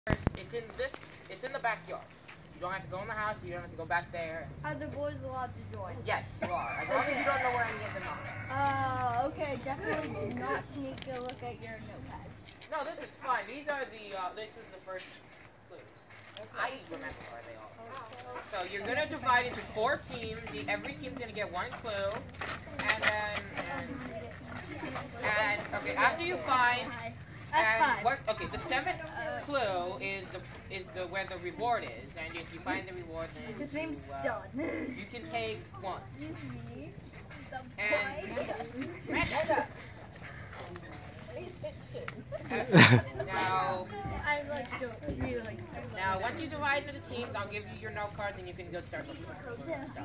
It's in the backyard. You don't have to go in the house. You don't have to go back there. Are the boys allowed to join? Yes, you are. As long as you don't know where any of them are. Okay. Definitely do not sneak a look at your notepad. No, this is fine. These are this is the first clues. Okay. I remember where they all are. So you're gonna divide into 4 teams. Every team's gonna get 1 clue, and then okay, after you find. Okay, the 7th clue is the where the reward is, and if you find the reward, then his name's done. You can take 1. Now, once you divide into the teams, I'll give you your note cards, and you can go start looking for stuff.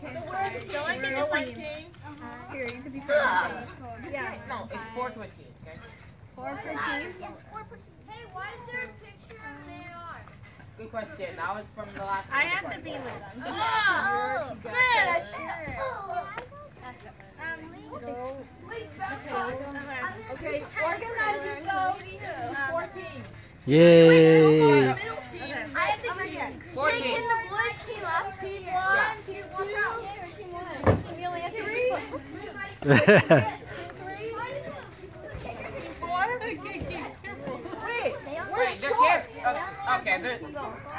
Here, you could be Yeah. No, it's 4 to a team. Okay. 4 per team? Yes, 4 per team. Hey, why is there a picture of an AR? Good question. That was from the last. I have to be with them. Oh, man, okay, organize yourself. 14. Yay! I have to be 14. taking the boys team up. Team 1, team 2. We only have 3. Okay, careful. Wait, Wait, they're careful. Okay,